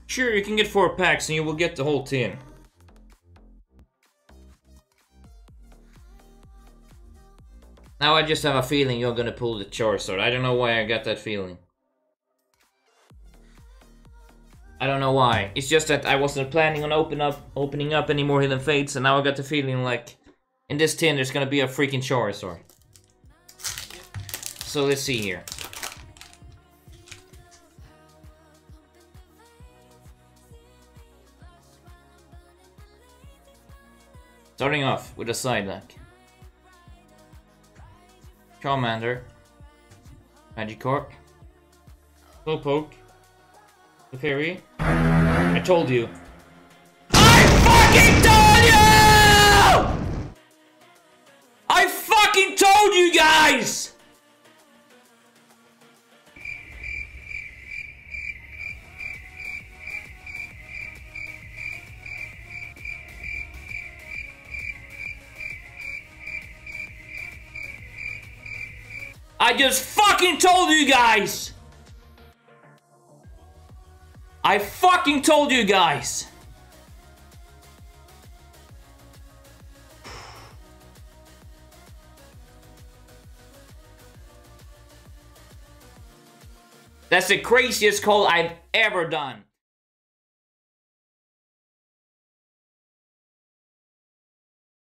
Sure, you can get 4 packs and you will get the whole tin. Now I just have a feeling you're gonna pull the Charizard. I don't know why I got that feeling. I don't know why. It's just that I wasn't planning on opening up any more Hidden Fates, and now I got the feeling like in this tin there's gonna be a freaking Charizard. So let's see here. Starting off with a Psyduck. Charmander. Magikarp. Slowpoke. Clefairy. I told you. I fucking told you! I fucking told you guys! I just fucking told you guys! I fucking told you guys! That's the craziest call I've ever done.